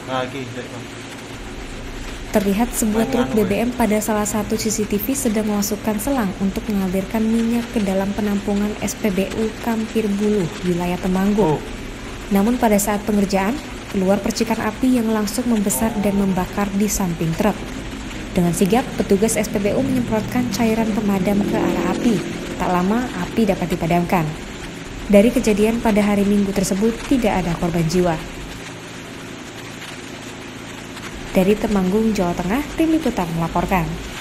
Terlihat sebuah truk BBM pada salah satu CCTV sedang memasukkan selang untuk mengalirkan minyak ke dalam penampungan SPBU Kampir Buluh, wilayah Temanggung. Namun pada saat pengerjaan, keluar percikan api yang langsung membesar dan membakar di samping truk. Dengan sigap, petugas SPBU menyemprotkan cairan pemadam ke arah api. Tak lama, api dapat dipadamkan. Dari kejadian pada hari Minggu tersebut, tidak ada korban jiwa. Dari Temanggung, Jawa Tengah, Tim Liputan melaporkan.